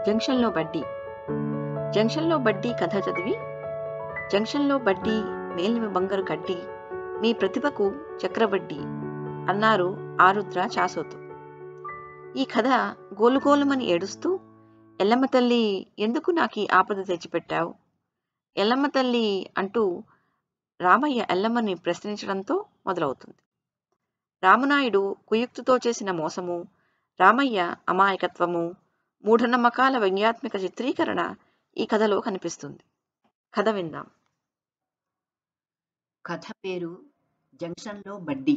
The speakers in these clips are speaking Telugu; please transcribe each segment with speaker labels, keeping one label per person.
Speaker 1: జంక్షన్లో బడ్డీ. జంక్షన్లో బడ్డీ కథ చదివి జంక్షన్లో బడ్డీ మేలిమి బంగారు కడ్డీ మీ ప్రతిభకు చక్రవడ్డీ అన్నారు ఆరుద్ర చాసోతు. ఈ కథ గోలుగోలుమని ఏడుస్తూ ఎల్లమ్మ తల్లి ఎందుకు నాకీ ఆపద తెచ్చిపెట్టావు, ఎల్లమ్మ తల్లి అంటూ రామయ్య ఎల్లమ్మని ప్రశ్నించడంతో మొదలవుతుంది. రామనాయుడు కుయుక్తితో చేసిన మోసము, రామయ్య అమాయకత్వము, మూఢనమ్మకాల వ్యంగ్యాత్మక చిత్రీకరణ ఈ కథలో కనిపిస్తుంది. కథ విందాం.
Speaker 2: కథ పేరు జంక్షన్లో బడ్డీ.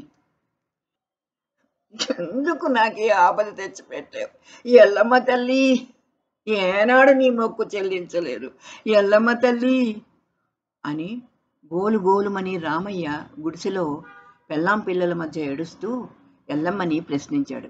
Speaker 2: ఎందుకు నాకు ఆపద తెచ్చిపెట్టావు ఎల్లమ్మ తల్లి, ఏనాడు నీ మొక్కు చెల్లించలేదు ఎల్లమ్మ తల్లి అని గోలు గోలుమని రామయ్య గుడిసెలో పెళ్ళాం పిల్లల మధ్య ఏడుస్తూ ఎల్లమ్మని ప్రశ్నించాడు.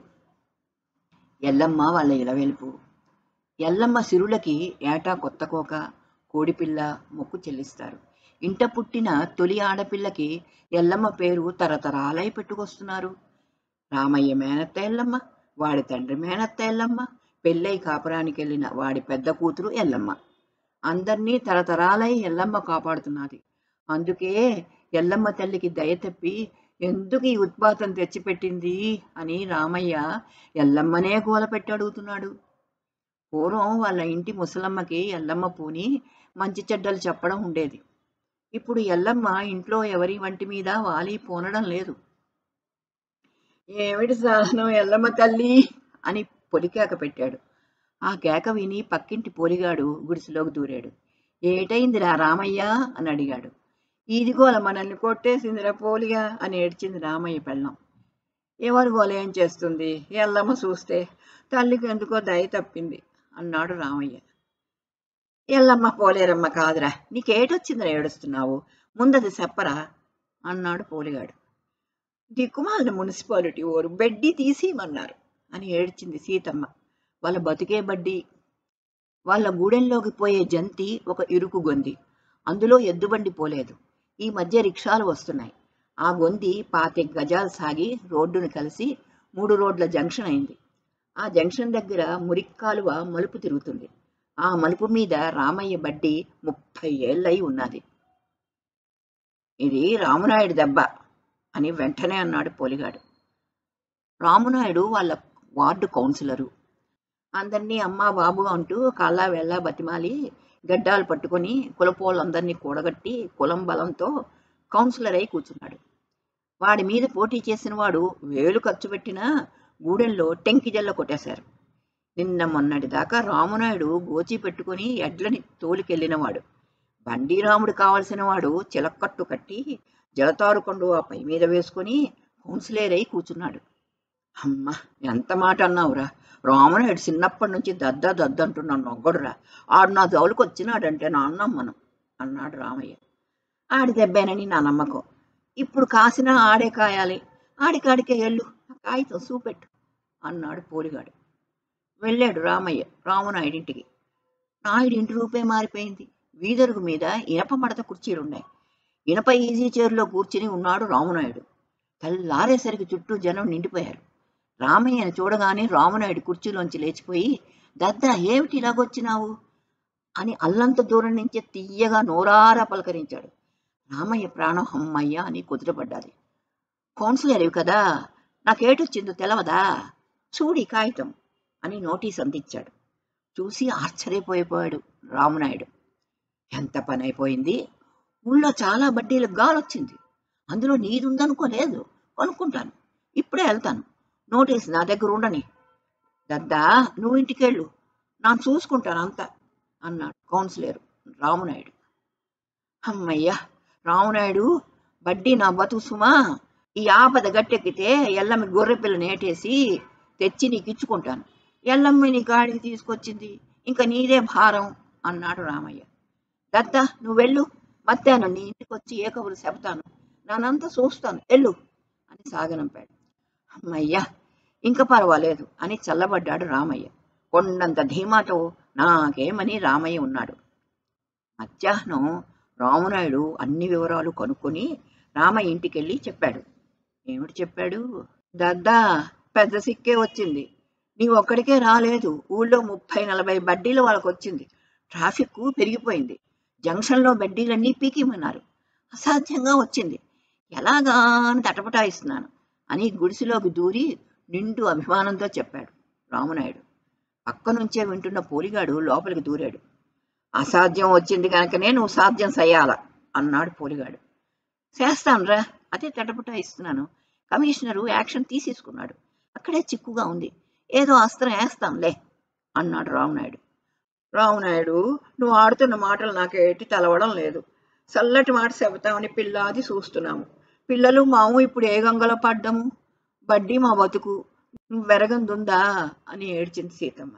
Speaker 2: ఎల్లమ్మ వాళ్ళ ఇలవెలుపు. ఎల్లమ్మ సిరులకి ఏటా కొత్త కోక, కోడిపిల్ల మొక్కు చెల్లిస్తారు. ఇంట పుట్టిన తొలి ఆడపిల్లకి ఎల్లమ్మ పేరు తరతరాలై పెట్టుకొస్తున్నారు. రామయ్య మేనత్త ఎల్లమ్మ, వాడి తండ్రి మేనత్త ఎల్లమ్మ, పెళ్ళై కాపురానికి వెళ్ళిన వాడి పెద్ద కూతురు ఎల్లమ్మ. అందరినీ తరతరాలై ఎల్లమ్మ కాపాడుతున్నది. అందుకే ఎల్లమ్మ తల్లికి దయ తప్పి ఎందుకు ఈ ఉత్పాతం తెచ్చిపెట్టింది అని రామయ్య ఎల్లమ్మనే గోలపెట్టి అడుగుతున్నాడు. పూర్వం వాళ్ళ ఇంటి ముసలమ్మకి ఎల్లమ్మ పూని మంచి చెడ్డలు చెప్పడం ఉండేది. ఇప్పుడు ఎల్లమ్మ ఇంట్లో ఎవరి వంటి మీద వాలి పోనడం లేదు. ఏమిటి సాధనం ఎల్లమ్మ తల్లి అని పొలికేక పెట్టాడు. ఆ కేక విని పక్కింటి పోలిగాడు గుడిసెలోకి దూరాడు. ఏటైందిరా రామయ్య అని అడిగాడు. ఈదిగోల మనల్ని కొట్టేసిందిరా పోలిగా అని ఏడ్చింది రామయ్య పెళ్ళం. ఎవరి గోల ఏం చేస్తుంది, ఎల్లమ్మ చూస్తే తల్లికి ఎందుకో దయ తప్పింది అన్నాడు రామయ్య. ఎల్లమ్మ పోలేరమ్మ కాదురా, నీకేటొచ్చిందిరా ఏడుస్తున్నావు, ముందది చెప్పరా అన్నాడు పోలిగాడు. దిక్కుమాలిన మున్సిపాలిటీ ఓరు బడ్డీ తీసేయమన్నారు అని ఏడ్చింది సీతమ్మ. వాళ్ళ బతుకే బడ్డీ. వాళ్ళ గూడెంలోకి పోయే జంతి ఒక ఇరుకు గొంది, అందులో ఎద్దుబండి పోలేదు. ఈ మధ్య రిక్షాలు వస్తున్నాయి. ఆ గొంతి 25 గజాలు సాగి రోడ్డును కలిసి 3 రోడ్ల జంక్షన్ అయింది. ఆ జంక్షన్ దగ్గర మురిక్కాలువ మలుపు తిరుగుతుంది. ఆ మలుపు మీద రామయ్య బడ్డీ 30 ఏళ్ళై ఉన్నది. ఇది రామునాయుడు దెబ్బ అని వెంటనే అన్నాడు పోలిగాడు. రామునాయుడు వాళ్ళ వార్డు కౌన్సిలరు. అందరినీ అమ్మా బాబు అంటూ కాళ్ళ వెళ్ళ బతిమాలి గడ్డాలు పట్టుకొని కులపోళ్ళందరినీ కూడగట్టి కులం బలంతో కౌన్సిలర్ అయి కూర్చున్నాడు. వాడి మీద పోటీ చేసిన వాడు వేలు ఖర్చు పెట్టినా గూడెంలో టెంకి జల్ల కొట్టేశారు. నిన్న మొన్నటి దాకా రామునాయుడు గోచి పెట్టుకుని ఎడ్లని తోలికెళ్ళినవాడు. బండీరాముడు కావలసిన వాడు చిలక్కట్టు కట్టి జలతారు కొండు ఆ పై మీద వేసుకొని కౌన్సిలర్ అయి కూర్చున్నాడు. అమ్మ, ఎంత మాట అన్నావురా, రామునాయుడు చిన్నప్పటి నుంచి దద్దంటున్నాను నొగ్గడురా, ఆడు నా జోలికి వచ్చినాడంటే నా అన్నమ్మను అన్నాడు రామయ్య. ఆడి దెబ్బేనని నా నమ్మకం. ఇప్పుడు కాసినా ఆడే కాయాలి, ఆడికాడికే ఎల్లు, ఆ కాగితం చూపెట్టు అన్నాడు పోలిగాడు. వెళ్ళాడు రామయ్య రామునాయుడింటికి. నాయుడింటి రూపే మారిపోయింది. వీధరుగు మీద ఇనప మడత కుర్చీలున్నాయి. ఇనప ఈజీ చైర్లో కూర్చుని ఉన్నాడు రామునాయుడు. తెల్లారేసరికి చుట్టూ జనం నిండిపోయారు. రామయ్యను చూడగానే రామునాయుడు కుర్చీలోంచి లేచిపోయి, దద్దా ఏమిటి ఇలాగొచ్చినావు అని అల్లంత దూరం నుంచే తీయగా నోరారా పలకరించాడు. రామయ్య ప్రాణం అమ్మయ్య అని కుదిరపడ్డాది. కౌన్సిలర్వి కదా, నాకేటొచ్చిందో తెలవదా, చూడి కాగితం అని నోటీస్ అందించాడు. చూసి ఆశ్చర్యపోయిపోయాడు రామునాయుడు. ఎంత పని అయిపోయింది, ఊళ్ళో చాలా బడ్డీలకు గాలొచ్చింది, అందులో నీదుందనుకోలేదు, కొనుక్కుంటాను, ఇప్పుడే వెళ్తాను, నోటీస్ నా దగ్గర ఉండని, దద్దా నువ్వు ఇంటికెళ్ళు, ನಾನು చూసుకుంటాను అంతా అన్నాడు కౌన్సిలర్ రామునాయుడు. అమ్మయ్య, రామునాయుడు బడ్డీ నా బతుకు సుమా, ఈ ఆపద గట్టెక్కితే ఎల్లమ్మ గొర్రె పిల్లని ఏటేసి తెచ్చి నీకు ఇచ్చుకుంటాను, ఎల్లమ్మ నీ కాడికి తీసుకొచ్చింది, ఇంకా నీదే భారం అన్నాడు రామయ్య. దద్దా నువ్వు వెళ్ళు, మధ్యాహ్నం నీ ఇంటికి వచ్చి ఏ కబురు చెబుతాను, నానంతా చూస్తాను, వెళ్ళు అని సాగనంపాడు. అమ్మయ్య, ఇంకా పర్వాలేదు అని చల్లబడ్డాడు రామయ్య. కొండంత ధీమాతో నాకేమని రామయ్య ఉన్నాడు. మధ్యాహ్నం రామునాయుడు అన్ని వివరాలు కనుక్కొని రామయ్య ఇంటికెళ్ళి చెప్పాడు. ఏమిటి చెప్పాడు? దద్దా పెద్ద సిక్కే వచ్చింది, నీవు ఒక్కడికే రాలేదు, ఊళ్ళో 30-40 బడ్డీలు వాళ్ళకు వచ్చింది. ట్రాఫిక్ పెరిగిపోయింది. జంక్షన్లో బడ్డీలన్నీ పీకిమన్నారు. అసాధ్యంగా వచ్చింది. ఎలాగా అని తటపటాయిస్తున్నాను అని గుడిసెలోకి దూరి నిండు అభిమానంతో చెప్పాడు రామునాయుడు. పక్క నుంచే వింటున్న పోలిగాడు లోపలికి దూరాడు. అసాధ్యం వచ్చింది కనుకనే నువ్వు సాధ్యం చెయ్యాల అన్నాడు పోలిగాడు. చేస్తానురా, అదే తటపటాయిస్తున్నాను. Commissioner action తీసేసుకున్నాడు. అక్కడే చిక్కుగా ఉంది. ఏదో అస్త్రం వేస్తాంలే అన్నాడు రామునాయుడు. రామునాయుడు, నువ్వు ఆడుతున్న మాటలు నాకేటి తెలవడం లేదు. చల్లటి మాట చెబుతామని పిల్లాది చూస్తున్నాము. పిల్లలు మాము ఇప్పుడు ఏ గంగలో పడ్డాము? బడ్డీ మా బతుకు, వెరగందుందా అని ఏడ్చింది సీతమ్మ.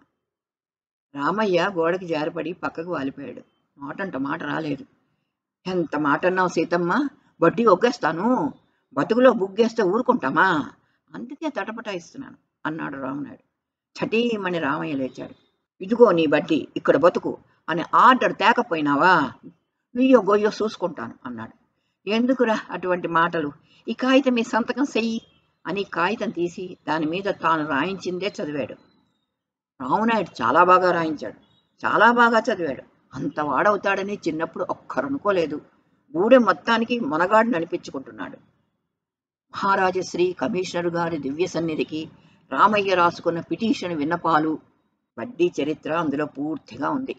Speaker 2: రామయ్య గోడకి జారిపడి పక్కకు వాలిపోయాడు. నోటంట మాట రాలేదు. ఎంత మాట అన్నావు సీతమ్మ? వడ్డీ ఒగ్గేస్తాను. బతుకులో బుగ్గేస్తే ఊరుకుంటామా? అందుకే తటపటాయిస్తున్నాను అన్నాడు రామనాయుడు. చటీమని రామయ్య లేచాడు. ఇదిగో నీ బడ్డీ, ఇక్కడ బతుకు అని ఆర్డర్ తేకపోయినావా? నుయ్యో గొయ్యో చూసుకుంటాను అన్నాడు. ఎందుకురా అటువంటి మాటలు? ఈ కాగితం మీ సంతకం చెయ్యి అని కాగితం తీసి దాని మీద తాను రాయించిందే చదివాడు. రామనాయుడు చాలా బాగా రాయించాడు, చాలా బాగా చదివాడు. అంత వాడవుతాడని చిన్నప్పుడు ఒక్కరనుకోలేదు. గూడెం మొత్తానికి మొనగాడిని అనిపించుకుంటున్నాడు. మహారాజశ్రీ కమిషనరు గారి దివ్య సన్నిధికి రామయ్య రాసుకున్న పిటిషన్ విన్నపాలు, వడ్డీ చరిత్ర అందులో పూర్తిగా ఉంది.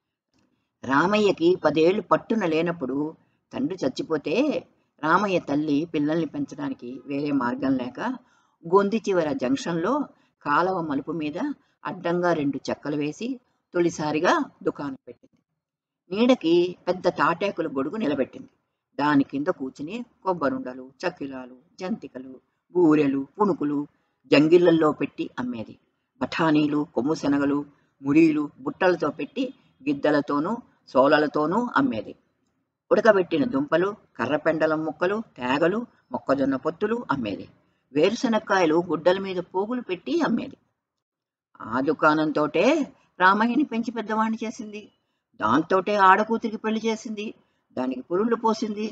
Speaker 2: రామయ్యకి 10 ఏళ్లు పట్టున లేనప్పుడు తండ్రి చచ్చిపోతే రామయ్య తల్లి పిల్లల్ని పెంచడానికి వేరే మార్గం లేక గొంది చివర జంక్షన్లో కాలవ మలుపు మీద అడ్డంగా 2 చెక్కలు వేసి తొలిసారిగా దుకాణం పెట్టింది. నీడకి పెద్ద తాటాకుల గొడుగు నిలబెట్టింది. దాని కింద కూర్చుని కొబ్బరుండలు, చక్కిలాలు, జంతికలు, బూరెలు, పుణుకులు జంగిళ్ళల్లో పెట్టి అమ్మేది. బఠానీలు, కొమ్ము శనగలు, మురీలు బుట్టలతో పెట్టి గిద్దలతోనూ సోలలతోనూ అమ్మేది. ఉడకబెట్టిన దుంపలు, కర్రపెండలం ముక్కలు, తేగలు, మొక్కజొన్న పొత్తులు అమ్మేది. వేరుశనక్కాయలు గుడ్డల మీద పోగులు పెట్టి అమ్మేది. ఆ దుకాణంతోటే రామయ్యని పెంచి పెద్దవాణ్ణి చేసింది. దాంతోటే ఆడకూతురికి పెళ్లి చేసింది. దానికి పురుళ్ళు పోసింది.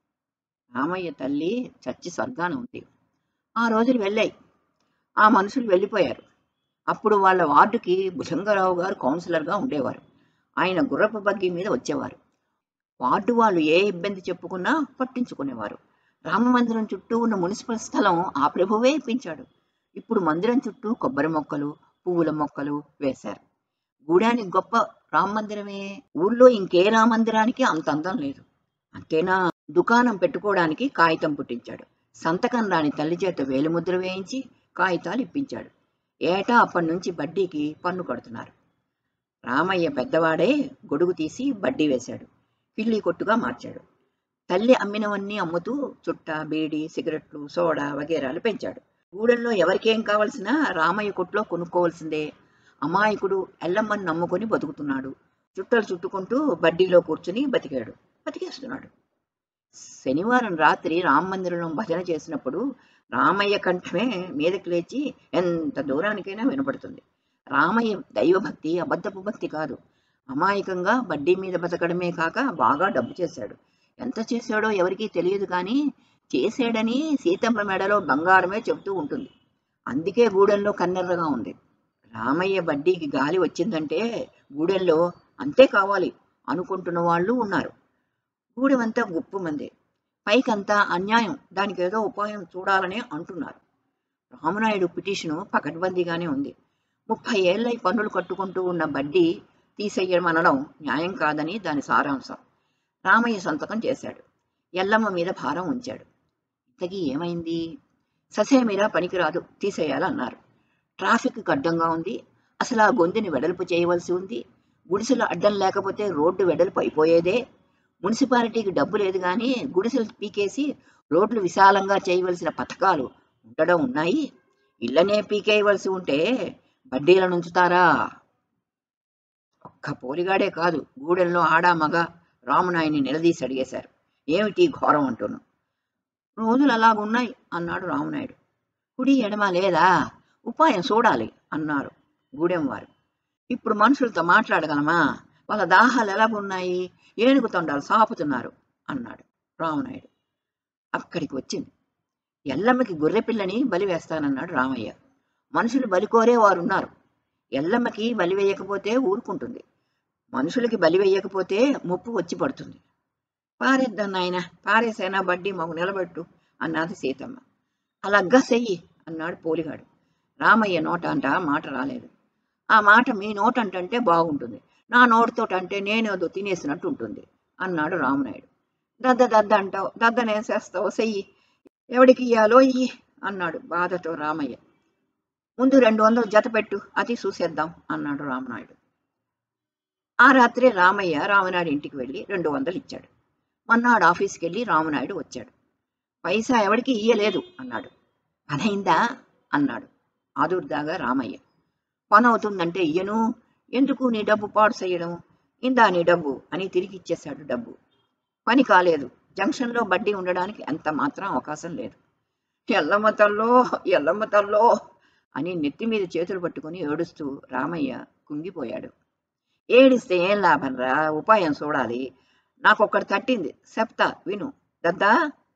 Speaker 2: రామయ్య తల్లి చచ్చి స్వర్గాన ఉంది. ఆ రోజులు వెళ్ళాయి. ఆ మనుషులు వెళ్ళిపోయారు. అప్పుడు వాళ్ళ వార్డుకి భుజంగరావు గారు కౌన్సిలర్గా ఉండేవారు. ఆయన గుర్రపు బగ్గి మీద వచ్చేవారు. వార్డు వాళ్ళు ఏ ఇబ్బంది చెప్పుకున్నా పట్టించుకునేవారు. రామమందిరం చుట్టూ ఉన్న మున్సిపల్ స్థలం ఆ ప్రభువే ఇప్పించాడు. ఇప్పుడు మందిరం చుట్టూ కొబ్బరి మొక్కలు, పువ్వుల మొక్కలు వేశారు. గూడానికి గొప్ప రామమందిరమే. ఊళ్ళో ఇంకే రామమందిరానికి అంత అందం లేదు. అంతేనా, దుకాణం పెట్టుకోవడానికి కాగితం పుట్టించాడు. సంతకం రాని తల్లి చేత వేలిముద్ర వేయించి కాగితాలు ఇప్పించాడు. ఏటా అప్పటి నుంచి బడ్డీకి పన్ను కడుతున్నారు. రామయ్య పెద్దవాడే గొడుగు తీసి బడ్డీ వేశాడు. కిళ్ళీ కొట్టుగా మార్చాడు. తల్లి అమ్మినవన్నీ అమ్ముతూ చుట్ట, బీడి, సిగరెట్లు, సోడా వగేరాలు పెంచాడు. గూడెంలో ఎవరికేం కావలసినా రామయ్య కొట్లో కొనుక్కోవలసిందే. అమాయకుడు ఎల్లమ్మని నమ్ముకొని బతుకుతున్నాడు. చుట్టలు చుట్టుకుంటూ బడ్డీలో కూర్చుని బతికేస్తున్నాడు. శనివారం రాత్రి రామమందిరంలో భజన చేసినప్పుడు రామయ్య కంఠమే మీదకి లేచి ఎంత దూరానికైనా వినపడుతుంది. రామయ్య దైవభక్తి అబద్ధపు భక్తి కాదు. అమాయకంగా బడ్డీ మీద బతకడమే కాక బాగా డబ్బు చేశాడు. ఎంత చేశాడో ఎవరికీ తెలియదు, కానీ చేశాడని సీతమ్మ మెడలో బంగారమే చెబుతూ ఉంటుంది. అందుకే గూడెంలో కన్నెర్రగా ఉంది. రామయ్య బడ్డీకి గాలి వచ్చిందంటే గూడెంలో అంతే కావాలి అనుకుంటున్న వాళ్ళు ఉన్నారు. గూడెమంతా గుప్పు మంది. పైకంతా అన్యాయం, దానికి ఏదో ఉపాయం చూడాలనే అంటున్నారు. రామనాయుడు పిటిషను పకడ్బందీగానే ఉంది. 30 ఏళ్ళై పన్నులు కట్టుకుంటూ ఉన్న బడ్డీ తీసేయమనడం న్యాయం కాదని దాని సారాంశం. రామయ్య సంతకం చేశాడు. ఎల్లమ్మ మీద భారం ఉంచాడు. ఇంతకీ ఏమైంది? ససేమిరా పనికిరాదు, తీసేయాలన్నారు. ట్రాఫిక్ అడ్డంగా ఉంది. అసలు ఆ గొంతుని వెడల్పు చేయవలసి ఉంది. గుడిసెలు అడ్డం లేకపోతే రోడ్డు వెడల్పు అయిపోయేదే. మున్సిపాలిటీకి డబ్బు లేదు, కానీ గుడిసెలు పీకేసి రోడ్లు విశాలంగా చేయవలసిన పథకాలు ఉండడం ఉన్నాయి. ఇళ్లనే పీకేయవలసి ఉంటే బడ్డీలను ఉంచుతారా? ఒక్క పోలిగాడే కాదు, గూడెంలో ఆడా మగ రామనాయుని నిలదీసి అడిగేశారు. ఏమిటి ఘోరం అంటున్నావు? రోజులు అలాగున్నాయి అన్నాడు రామనాయుడు. కుడి ఎడమ లేదా, ఉపాయం చూడాలి అన్నారు గూడెం వారు. ఇప్పుడు మనుషులతో మాట్లాడగలమా? వాళ్ళ దాహాలు ఎలాగున్నాయి? ఏనుగు తొండాలు సాపుతున్నారు అన్నాడు రామనాయుడు. అక్కడికి వచ్చింది. ఎల్లమ్మకి గొర్రెపిల్లని బలి వేస్తానన్నాడు రామయ్య. మనుషులు బలికోరే వారున్నారు. ఎల్లమ్మకి బలి వేయకపోతే ఊరుకుంటుంది. మనుషులకి బలి వేయకపోతే ముప్పు వచ్చి పడుతుంది. పారేద్దాం నాయన, పారేసైనా బడ్డీ మాకు నిలబెట్టు అన్నది సీతమ్మ. అలాగ్గా చెయ్యి అన్నాడు పోలిగాడు. రామయ్య నోట అంట మాట రాలేదు. ఆ మాట మీ నోటంటే బాగుంటుంది, నా నోటితోటంటే నేనేదో తినేసినట్టు ఉంటుంది అన్నాడు రామనాయుడు. దద్ద అంటావు, దద్దనేసేస్తావు, చెయ్యి, ఎవడికి ఇయ్యాలో ఇయ్యి అన్నాడు బాధతో రామయ్య. ముందు 200 జత పెట్టు, అది చూసేద్దాం అన్నాడు రామనాయుడు. ఆ రాత్రి రామయ్య రామనాయుడు ఇంటికి వెళ్ళి 200 ఇచ్చాడు. మన్నాడు ఆఫీస్కి వెళ్ళి రామనాయుడు వచ్చాడు. పైసా ఎవడికి ఇయ్యలేదు అన్నాడు. పనైందా అన్నాడు ఆదుర్దాగా రామయ్య. పని అవుతుందంటే ఇయ్యను, ఎందుకు నీ డబ్బు పాడు చేయడం, ఇందా నీ డబ్బు అని తిరిగి ఇచ్చేశాడు డబ్బు. పని కాలేదు, జంక్షన్లో బడ్డీ ఉండడానికి ఎంత మాత్రం అవకాశం లేదు. ఎల్లమ్మ తల్లో, ఎల్లమ్మ తల్లో అని నెత్తి మీద చేతులు పట్టుకుని ఏడుస్తూ రామయ్య కుంగిపోయాడు. ఏడిస్తే ఏం లాభం రా, ఉపాయం చూడాలి. నాకొక్కటి తట్టింది, చెప్తా విను. దద్దా,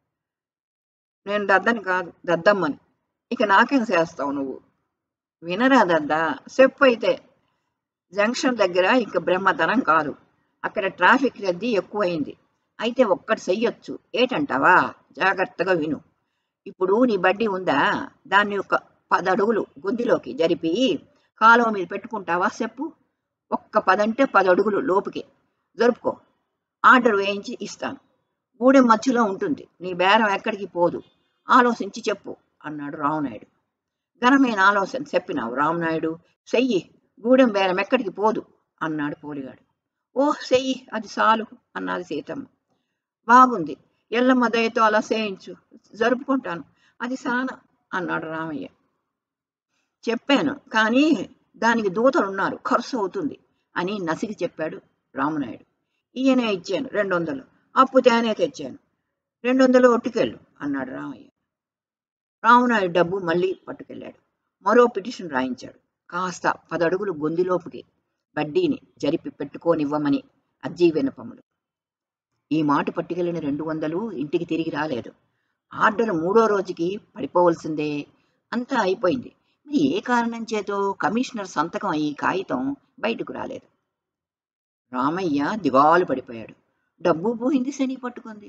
Speaker 2: నేను దద్దని కాదు, దద్దమ్మని. ఇక నాకేం చేస్తావు నువ్వు? వినరా దద్దా, చెప్పు అయితే. జంక్షన్ దగ్గర ఇక బ్రహ్మతనం కాదు, అక్కడ ట్రాఫిక్ రద్దీ ఎక్కువైంది. అయితే ఒక్కటి చెయ్యొచ్చు, ఏటంటావా? జాగ్రత్తగా విను. ఇప్పుడు నీ బడ్డీ ఉందా, దాన్ని ఒక 10 అడుగులు గొంతులోకి జరిపి కాలువ మీద పెట్టుకుంటావా చెప్పు. ఒక్క 10 అంటే 10 అడుగులు లోపుకి జరుపుకో. ఆర్డర్ వేయించి ఇస్తాను. గూడెం మధ్యలో ఉంటుంది, నీ బేరం ఎక్కడికి పోదు, ఆలోచించి చెప్పు అన్నాడు రామనాయుడు. ఘనమైన ఆలోచన చెప్పినావు రామనాయుడు, చెయ్యి, గూడెం బేరం ఎక్కడికి పోదు అన్నాడు పోలిగాడు. ఓహ్ చెయ్యి, అది చాలు అన్నది సీతమ్మ. బాగుంది, ఎల్లమ్మ దయతో అలా చేయించు, జరుపుకుంటాను, అది సాన అన్నాడు రామయ్య. చెప్పాను కానీ దానికి దూతలున్నారు, ఖర్చు అవుతుంది అని నసిగి చెప్పాడు రామనాయుడు. ఈయనే ఇచ్చాను 200, అప్పు తేనే తెచ్చాను, 200 ఒట్టుకెళ్ళు అన్నాడు రామయ్య. రామనాయుడు డబ్బు మళ్ళీ పట్టుకెళ్ళాడు. మరో పిటిషన్ రాయించాడు. కాస్త 10 అడుగులు గొంతులోపుకి బడ్డీని జరిపి పెట్టుకోనివ్వమని అర్జీ వినపములు. ఈ మాట పట్టుకెళ్ళిన 200 ఇంటికి తిరిగి రాలేదు. ఆర్డర్ 3వ రోజుకి పడిపోవలసిందే. అంతా అయిపోయింది. మరి ఏ కారణం చేతో కమిషనర్ సంతకం అయ్యి కాగితం బయటకు రాలేదు. రామయ్య దివాలు పడిపోయాడు. డబ్బు పోయింది, శని పట్టుకుంది.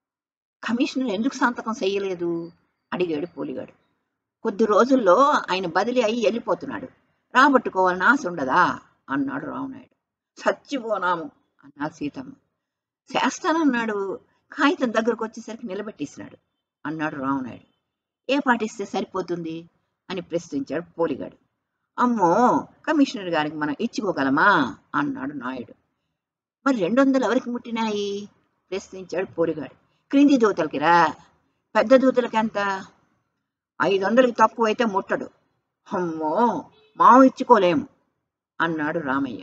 Speaker 2: కమిషనర్ ఎందుకు సంతకం చెయ్యలేదు అడిగాడు పోలిగాడు. కొద్ది రోజుల్లో ఆయన బదిలీ అయ్యి వెళ్ళిపోతున్నాడు, రాబట్టుకోవాలని ఆశ ఉండదా అన్నాడు రామనాయుడు. చచ్చిపోనాము అన్నాడు సీతమ్మ. చేస్తానన్నాడు, కాగితం దగ్గరకు వచ్చేసరికి నిలబెట్టేసినాడు అన్నాడు రామనాయుడు. ఏ పాటిస్తే సరిపోతుంది అని ప్రశ్నించాడు పోలిగాడు. అమ్మో, కమిషనర్ గారికి మనం ఇచ్చుకోగలమా అన్నాడు నాయుడు. మరి 200 ఎవరికి ముట్టినాయి ప్రశ్నించాడు పోలిగాడు. క్రింది దూతలకి రా, పెద్ద దూతలకి ఎంత? 500కి తక్కువైతే ముట్టడు. అమ్మో, మావు ఇచ్చుకోలేము అన్నాడు రామయ్య.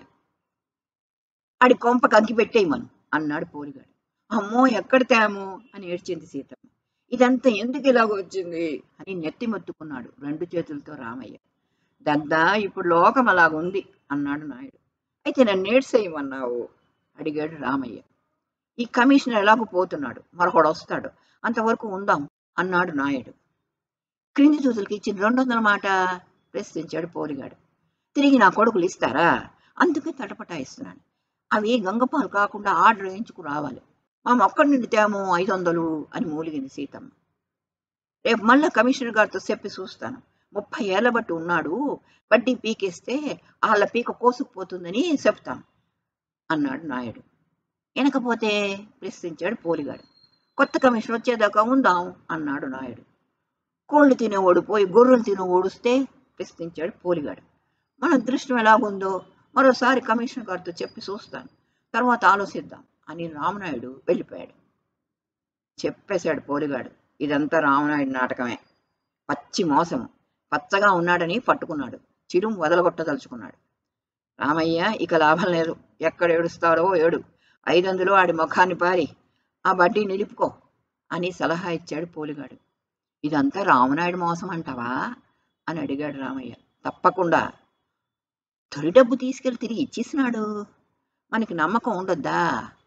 Speaker 2: ఆడి కొంపకు అగ్గి పెట్టేయమను అన్నాడు పోలిగాడు. అమ్మో, ఎక్కడ తేము అని ఏడ్చింది సీతమ్మ. ఇదంతా ఎందుకు ఇలాగ వచ్చింది అని నెత్తి మొత్తుకున్నాడు 2 చేతులతో రామయ్య. దద్దా, ఇప్పుడు లోకం అలాగుంది అన్నాడు నాయుడు. అయితే నన్ను ఏడ్చేయమన్నావు అడిగాడు రామయ్య. ఈ కమిషనర్ ఎలాగో పోతున్నాడు, మరొకడు వస్తాడు, అంతవరకు ఉందాం అన్నాడు నాయుడు. క్రింది దూతలకి ఇచ్చిన 200 మాట ప్రశ్నించాడు పోలిగాడు. తిరిగి నా కొడుకులు ఇస్తారా? అందుకే తటపటాయిస్తున్నాను. అవి గంగపాలు కాకుండా ఆర్డర్ వేయించుకు రావాలి. మా ఒక్కడి నుండి తేమో 500 అని మూలిగింది సీతమ్మ. రేపు మళ్ళా కమిషనర్ గారితో చెప్పి చూస్తాను. 30 ఏళ్ల బట్టి ఉన్నాడు, వడ్డీ పీకేస్తే వాళ్ళ పీక కోసుకుపోతుందని చెప్తాను అన్నాడు నాయుడు. వెనకపోతే ప్రశ్నించాడు పోలిగాడు. కొత్త కమిషన్ వచ్చేదాకా ఉందాం అన్నాడు నాయుడు. కోళ్లు తినేవాడు పోయి గొర్రెలు తినే ఓడుస్తే ప్రశ్నించాడు పోలిగాడు. మన దృష్టం ఎలాగుందో మరోసారి కమిషనర్ గారితో చెప్పి చూస్తాను, తర్వాత ఆలోచిద్దాం అని రామనాయుడు వెళ్ళిపోయాడు. చెప్పేశాడు పోలిగాడు. ఇదంతా రామనాయుడు నాటకమే, పచ్చి మోసము. పచ్చగా ఉన్నాడని పట్టుకున్నాడు, చిరుం వదలగొట్టదలుచుకున్నాడు. రామయ్య, ఇక లాభం లేదు, ఎక్కడ ఏడుస్తాడో ఏడు, 500 ఆడి ముఖాన్ని పారి ఆ బడ్డీ నిలుపుకో అని సలహా ఇచ్చాడు పోలిగాడు. ఇదంతా రామనాయుడు మోసం అంటావా అని అడిగాడు రామయ్య. తప్పకుండా. తొలి డబ్బు తీసుకెళ్లి తిరిగి ఇచ్చేసినాడు, మనకి నమ్మకం ఉండొద్దా?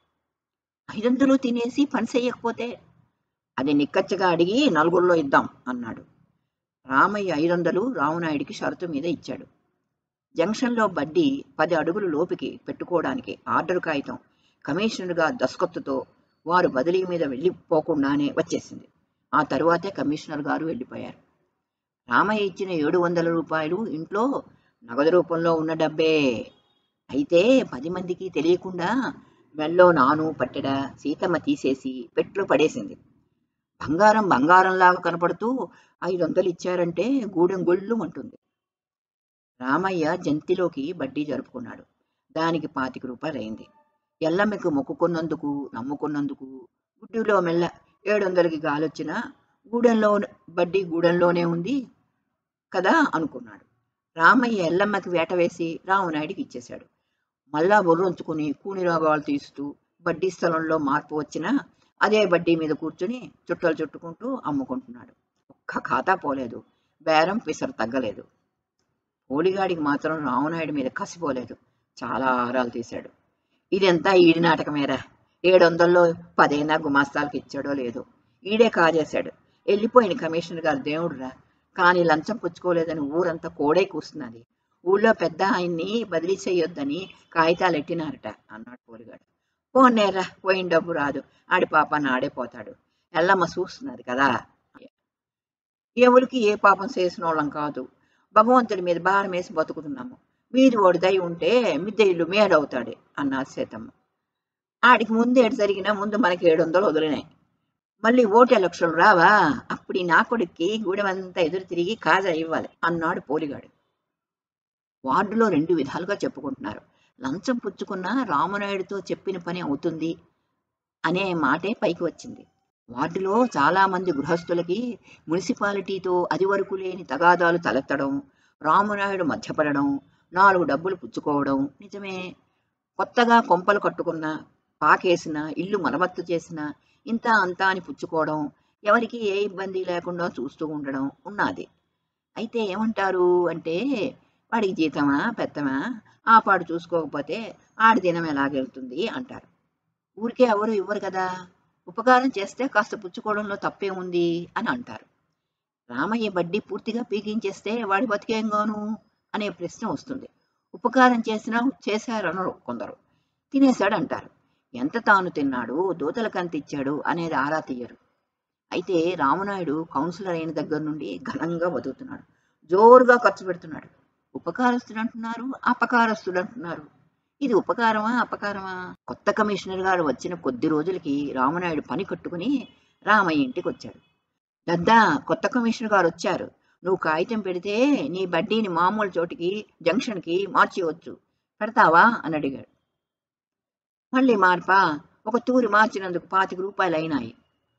Speaker 2: 500 తినేసి పని చెయ్యకపోతే? అది నిక్కచ్చగా అడిగి 4గురిలో ఇద్దాం అన్నాడు. రామయ్య 500 రామునాయుడికి షరతు మీద ఇచ్చాడు. జంక్షన్లో బడ్డీ 10 అడుగులు లోపుకి పెట్టుకోవడానికి ఆర్డరు కాగితం కమిషనర్గా దస్కత్తుతో వారు బదిలీ మీద వెళ్ళిపోకుండానే వచ్చేసింది. ఆ తరువాతే కమిషనర్ గారు వెళ్ళిపోయారు. రామయ్య ఇచ్చిన 700 రూపాయలు ఇంట్లో నగదు రూపంలో ఉన్న డబ్బే. అయితే 10 మందికి తెలియకుండా మెల్లో నాను పట్టెడ సీతమ్మ తీసేసి పెట్లో పడేసింది. బంగారం బంగారంలాగా కనపడుతూ 500 ఇచ్చారంటే గూడెం గొళ్ళు అంటుంది. రామయ్య జంతిలోకి బడ్డీ జరుపుకున్నాడు. దానికి 25 రూపాయలు అయింది. ఎల్లమ్మకి మొక్కుకున్నందుకు నమ్ముకున్నందుకు గుడ్డిలో మెల్ల 700కి గాలొచ్చినా గూడెంలో బడ్డీ గూడెంలోనే ఉంది కదా అనుకున్నాడు. రామయ్య ఎల్లమ్మకి వేట వేసి రామునాయుడికి ఇచ్చేశాడు. మళ్ళా బొర్రొంచుకుని కూని రాగాలు తీస్తూ బడ్డీ స్థలంలో మార్పు వచ్చినా అదే బడ్డీ మీద కూర్చుని చుట్టలు చుట్టుకుంటూ అమ్ముకుంటున్నాడు. ఒక్క ఖాతా పోలేదు, బేరం పిసరు తగ్గలేదు. పోలిగాడికి మాత్రం రామునాయుడి మీద కసిపోలేదు. చాలా ఆరాలు తీశాడు. ఇదంతా ఈడి నాటకమేరా, 700లో 10 గుమాస్తాలకు ఇచ్చాడో లేదో, ఈడే కాజేశాడు. వెళ్ళిపోయిన కమిషనర్ గారు దేవుడురా, కానీ లంచం పుచ్చుకోలేదని ఊరంతా కోడే కూస్తున్నది. ఊళ్ళో పెద్ద ఆయన్ని బదిలీ చేయొద్దని కాగితాలు ఎట్టినారట అన్నాడు పోలిగాడు. పోనేరా, పోయిన డబ్బు రాదు, ఆడి పాపాన్ని ఆడేపోతాడు. ఎల్లమ్మ చూస్తున్నది కదా. ఎవరికి ఏ పాపం చేసిన వాళ్ళం కాదు, భగవంతుడి మీద భారం వేసి బతుకుతున్నాము. వీధి ఓడి దయ ఉంటే మిద్దె ఇల్లు మేడవుతాడు అన్నారు సీతమ్మ. ఆడికి ముందేడు జరిగినా ముందు మనకి 700 వదిలినాయి. మళ్ళీ ఓటు ఎలక్షన్లు రావా, అప్పుడు ఈ నా కొడుక్కి గూడెమంతా ఎదురు తిరిగి కాజా ఇవ్వాలి అన్నాడు పోలిగాడు. వార్డులో 2 విధాలుగా చెప్పుకుంటున్నారు. లంచం పుచ్చుకున్న రామనాయుడితో చెప్పిన పని అవుతుంది అనే మాటే పైకి వచ్చింది. వార్డులో చాలా మంది గృహస్థులకి మున్సిపాలిటీతో అది వరకు లేని తగాదాలు తలెత్తడం, రామనాయుడు మధ్యపడడం, 4 డబ్బులు పుచ్చుకోవడం నిజమే. కొత్తగా కొంపలు కట్టుకున్న, పాకేసిన, ఇల్లు మరమ్మత్తు చేసిన, ఇంత అంతా అని పుచ్చుకోవడం, ఎవరికి ఏ ఇబ్బంది లేకుండా చూస్తూ ఉండడం ఉన్నది. అయితే ఏమంటారు అంటే, వాడికి జీతమా పెత్తమా, ఆ పాడు చూసుకోకపోతే ఆడి దినం ఎలాగెళ్తుంది అంటారు. ఊరికే ఎవరు ఇవ్వరు కదా, ఉపకారం చేస్తే కాస్త పుచ్చుకోవడంలో తప్పే ఉంది అని అంటారు. రామయ్య బడ్డీ పూర్తిగా పీకించేస్తే వాడి బతికేంగాను అనే ప్రశ్న వస్తుంది. ఉపకారం చేసినా చేశారనరు కొందరు, తినేశాడంటారు. ఎంత తాను తిన్నాడు, దూతలకంత ఇచ్చాడు అనేది ఆరా తీయరు. అయితే రామనాయుడు కౌన్సిలర్ అయిన దగ్గర నుండి ఘనంగా బతుకుతున్నాడు. జోరుగా ఖర్చు పెడుతున్నాడు. ఉపకారస్తుడు అంటున్నారు, అపకారస్తుడు అంటున్నారు. ఇది ఉపకారమా అపకారమా? కొత్త కమిషనర్ గారు వచ్చిన కొద్ది రోజులకి రామనాయుడు పని కట్టుకుని రామయ్య ఇంటికి వచ్చాడు. దద్దా, కొత్త కమిషనర్ గారు వచ్చారు, నువ్వు కాగితం పెడితే నీ బడ్డీని మామూలు చోటికి జంక్షన్కి మార్చేయవచ్చు, పెడతావా అని అడిగాడు. మళ్ళీ మార్పా, ఒక తూరి మార్చినందుకు 25 రూపాయలు అయినాయి.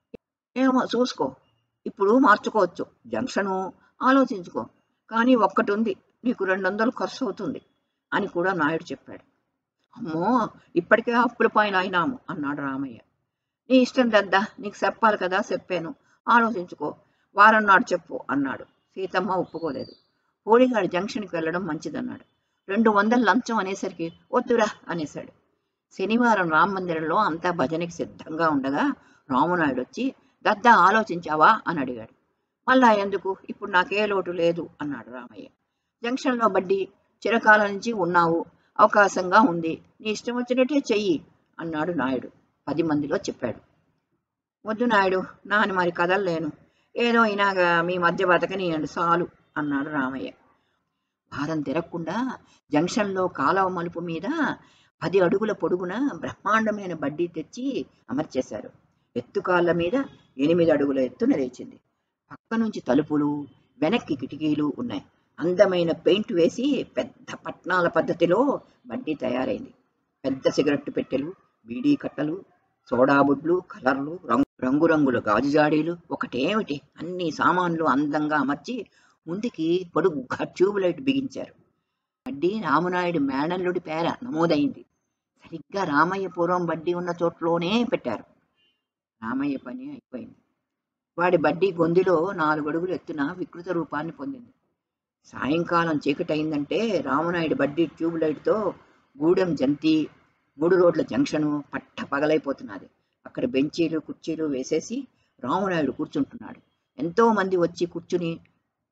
Speaker 2: ఏమో చూసుకో, ఇప్పుడు మార్చుకోవచ్చు, జంక్షను ఆలోచించుకో, కానీ ఒక్కటి ఉంది, నీకు 200 ఖర్చు అవుతుంది అని కూడా నాయుడు చెప్పాడు. అమ్మో, ఇప్పటికే అప్పుల పైన అయినాము అన్నాడు రామయ్య. నీ ఇష్టం దద్దా, నీకు చెప్పాలి కదా, చెప్పాను, ఆలోచించుకో, వారం నాడు చెప్పు అన్నాడు. సీతమ్మ ఒప్పుకోలేదు. పోలిగాడు జంక్షన్కి వెళ్ళడం మంచిదన్నాడు. 200 లంచం అనేసరికి వద్దురా అనేశాడు. శనివారం రామ మందిరంలో అంతా భజనకి సిద్ధంగా ఉండగా రామునాయుడు వచ్చి, దద్దా ఆలోచించావా అని అడిగాడు. మళ్ళా ఎందుకు, ఇప్పుడు నాకే లోటు లేదు అన్నాడు రామయ్య. జంక్షన్లో బడ్డీ చిరకాలం నుంచి ఉన్నావు, అవకాశంగా ఉంది, నీ ఇష్టం వచ్చినట్టే చెయ్యి అన్నాడు నాయుడు 10 మందిలో చెప్పాడు. వద్దు నాయుడు, నాని మరి కదలలేను, ఏదో ఇనాగా మీ మధ్య బతకనియండి చాలు అన్నాడు రామయ్య. వారం తిరగకుండా జంక్షన్లో కాలవ మలుపు మీద 10 అడుగుల పొడుగున బ్రహ్మాండమైన బడ్డీ తెచ్చి అమర్చేశారు. ఎత్తుకాళ్ళ మీద 8 అడుగుల ఎత్తున లేచింది. పక్క నుంచి తలుపులు, వెనక్కి కిటికీలు ఉన్నాయి. అందమైన పెయింట్ వేసి పెద్ద పట్నాల పద్ధతిలో బడ్డీ తయారైంది. పెద్ద సిగరెట్టు పెట్టెలు, బీడీ కట్టలు, సోడాబుడ్లు, కలర్లు, రంగురంగుల గాజు జాడీలు, ఒకటేమిటి అన్ని సామాన్లు అందంగా అమర్చి ముందుకి పొడుగ్గా ట్యూబ్లైట్ బిగించారు. బడ్డీ రామనాయుడు మేనల్లుడి పేర నమోదైంది. సరిగ్గా రామయ్య పూర్వం బడ్డీ ఉన్న చోట్లోనే పెట్టారు. రామయ్య పని అయిపోయింది. వాడి బడ్డీ గొంతులో 4 అడుగులు ఎత్తున వికృత రూపాన్ని పొందింది. సాయంకాలం చీకటయిందంటే రామనాయుడు బడ్డీ ట్యూబ్లైట్తో గూడెం జంతి 3 రోడ్ల జంక్షను పట్ట పగలైపోతున్నది. అక్కడ బెంచీలు కుర్చీలు వేసేసి రామనాయుడు కూర్చుంటున్నాడు. ఎంతో మంది వచ్చి కూర్చుని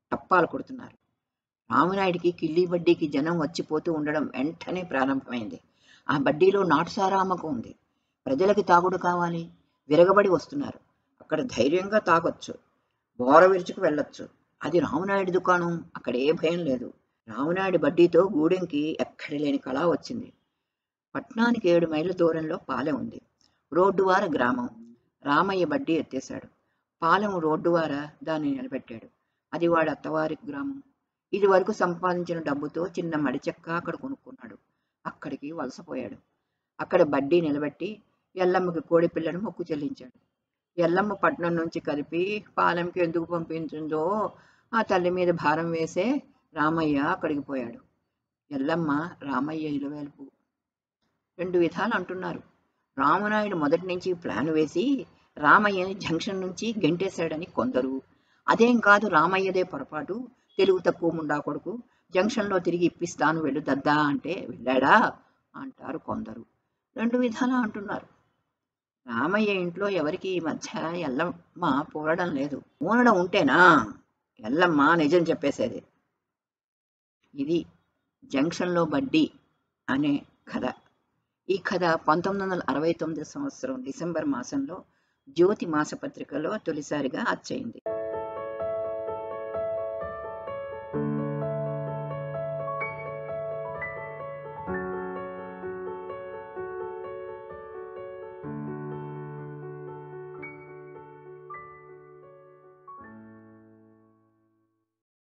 Speaker 2: టప్పాలు కొడుతున్నారు. రామనాయుడికి కిల్లి బడ్డీకి జనం వచ్చిపోతూ ఉండడం వెంటనే ప్రారంభమైంది. ఆ బడ్డీలో నాటుసారా అమ్మకం ఉంది. ప్రజలకి తాగుడు కావాలి, విరగబడి వస్తున్నారు. అక్కడ ధైర్యంగా తాగొచ్చు, బోర విరుచుకు వెళ్ళొచ్చు. అది రామనాయుడి దుకాణం, అక్కడ ఏ భయం లేదు. రామనాయుడి బడ్డీతో గూడెంకి ఎక్కడి లేని కళ వచ్చింది. పట్నానికి 7 మైళ్ళ దూరంలో పాలెం ఉంది. రోడ్డువార గ్రామం. రామయ్య బడ్డీ ఎత్తేశాడు. పాలెం రోడ్డువార దాన్ని నిలబెట్టాడు. అది వాడి అత్తవారి గ్రామం. ఇది వరకు సంపాదించిన డబ్బుతో చిన్న మడిచెక్క అక్కడ కొనుక్కున్నాడు. అక్కడికి వలసపోయాడు. అక్కడ బడ్డీ నిలబెట్టి ఎల్లమ్మకి కోడి పిల్లను మొక్కు చెల్లించాడు. ఎల్లమ్మ పట్నం నుంచి కలిపి పాలెంకి ఎందుకు పంపించిందో ఆ తల్లి మీద భారం వేసే రామయ్య అక్కడికి పోయాడు. ఎల్లమ్మ రామయ్య ఇలవేల్పు. 2 విధాలు అంటున్నారు. రామనాయుడు మొదటి నుంచి ప్లాన్ వేసి రామయ్యని జంక్షన్ నుంచి గెంటేశాడని కొందరు. అదేం కాదు, రామయ్యదే పొరపాటు, తెలుగు తక్కువ ముండా కొడుకు, జంక్షన్లో తిరిగి ఇప్పిస్తాను వెళ్ళు దద్దా అంటే వెళ్ళాడా అంటారు కొందరు. 2 విధాలా అంటున్నారు. రామయ్య ఇంట్లో ఎవరికి ఈ మధ్య ఎల్లమ్మ పూరడం లేదు. పూనడం ఉంటేనా ఎల్లమ్మ నిజం చెప్పేసేది. ఇది జంక్షన్లో బడ్డీ అనే కథ. ఈ కథ 1969 సంవత్సరం డిసెంబర్ మాసంలో జ్యోతి మాసపత్రికలో తొలిసారిగా అచ్చయింది.